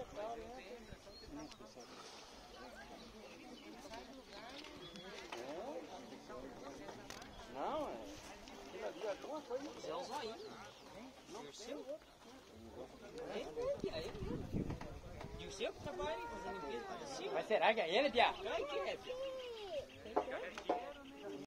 Não, aquilo ali é alguma coisa. É o zoinho. Não, o seu? É ele. E o seu que trabalha aí fazendo limpeza? Mas será que é ele, Pia? Claro que é, Pia.